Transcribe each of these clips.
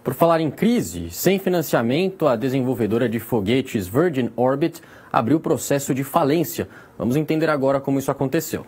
Por falar em crise, sem financiamento, a desenvolvedora de foguetes Virgin Orbit abriu processo de falência. Vamos entender agora como isso aconteceu.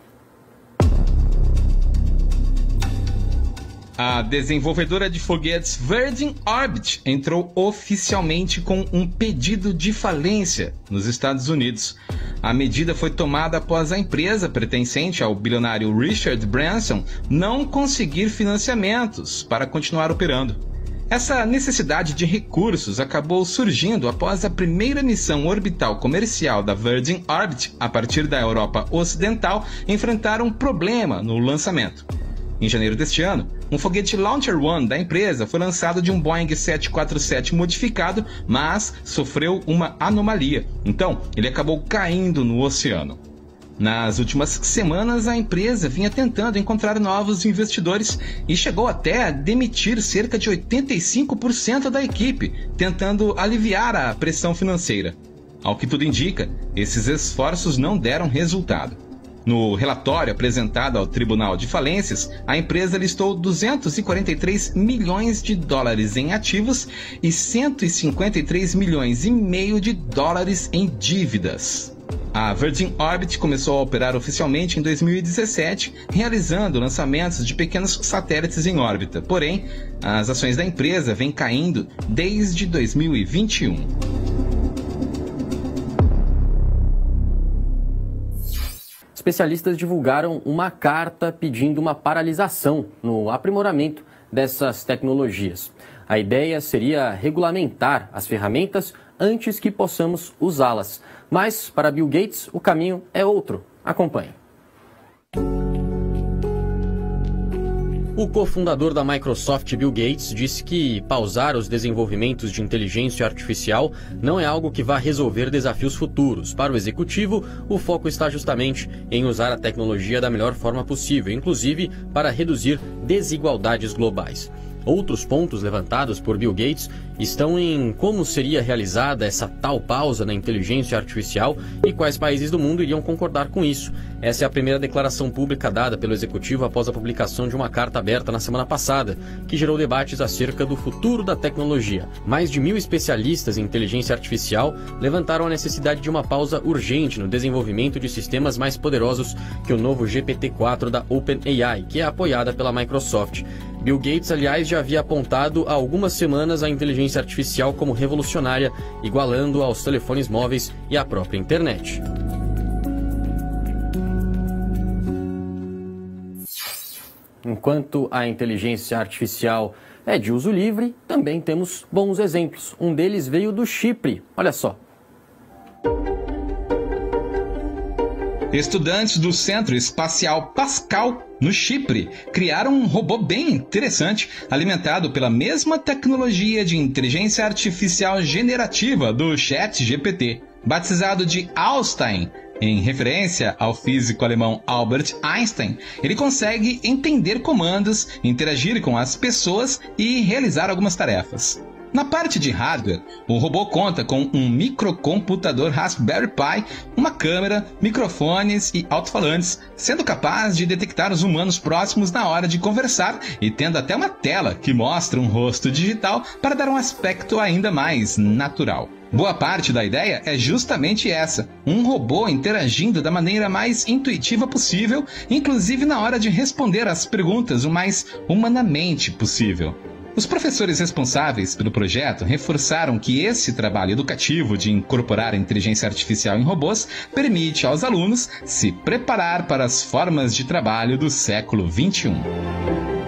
A desenvolvedora de foguetes Virgin Orbit entrou oficialmente com um pedido de falência nos Estados Unidos. A medida foi tomada após a empresa pertencente ao bilionário Richard Branson não conseguir financiamentos para continuar operando. Essa necessidade de recursos acabou surgindo após a primeira missão orbital comercial da Virgin Orbit, a partir da Europa Ocidental, enfrentar um problema no lançamento. Em janeiro deste ano, um foguete Launcher One da empresa foi lançado de um Boeing 747 modificado, mas sofreu uma anomalia. Então, ele acabou caindo no oceano. Nas últimas semanas, a empresa vinha tentando encontrar novos investidores e chegou até a demitir cerca de 85% da equipe, tentando aliviar a pressão financeira. Ao que tudo indica, esses esforços não deram resultado. No relatório apresentado ao Tribunal de Falências, a empresa listou 243 milhões de dólares em ativos e 153 milhões e meio de dólares em dívidas. A Virgin Orbit começou a operar oficialmente em 2017, realizando lançamentos de pequenos satélites em órbita. Porém, as ações da empresa vêm caindo desde 2021. Especialistas divulgaram uma carta pedindo uma paralisação no aprimoramento dessas tecnologias. A ideia seria regulamentar as ferramentas antes que possamos usá-las. Mas, para Bill Gates, o caminho é outro. Acompanhe. O cofundador da Microsoft, Bill Gates, disse que pausar os desenvolvimentos de inteligência artificial não é algo que vá resolver desafios futuros. Para o executivo, o foco está justamente em usar a tecnologia da melhor forma possível, inclusive para reduzir desigualdades globais. Outros pontos levantados por Bill Gates estão em como seria realizada essa tal pausa na inteligência artificial e quais países do mundo iriam concordar com isso. Essa é a primeira declaração pública dada pelo executivo após a publicação de uma carta aberta na semana passada, que gerou debates acerca do futuro da tecnologia. Mais de 1.000 especialistas em inteligência artificial levantaram a necessidade de uma pausa urgente no desenvolvimento de sistemas mais poderosos que o novo GPT-4 da OpenAI, que é apoiada pela Microsoft. Bill Gates, aliás, já havia apontado há algumas semanas a inteligência artificial como revolucionária, igualando aos telefones móveis e à própria internet. Enquanto a inteligência artificial é de uso livre, também temos bons exemplos. Um deles veio do Chipre. Olha só. Estudantes do Centro Espacial Pascal, no Chipre, criaram um robô bem interessante, alimentado pela mesma tecnologia de inteligência artificial generativa do ChatGPT. Batizado de Einstein, em referência ao físico alemão Albert Einstein, ele consegue entender comandos, interagir com as pessoas e realizar algumas tarefas. Na parte de hardware, o robô conta com um microcomputador Raspberry Pi, uma câmera, microfones e alto-falantes, sendo capaz de detectar os humanos próximos na hora de conversar e tendo até uma tela que mostra um rosto digital para dar um aspecto ainda mais natural. Boa parte da ideia é justamente essa, um robô interagindo da maneira mais intuitiva possível, inclusive na hora de responder às perguntas o mais humanamente possível. Os professores responsáveis pelo projeto reforçaram que esse trabalho educativo de incorporar a inteligência artificial em robôs permite aos alunos se preparar para as formas de trabalho do século XXI.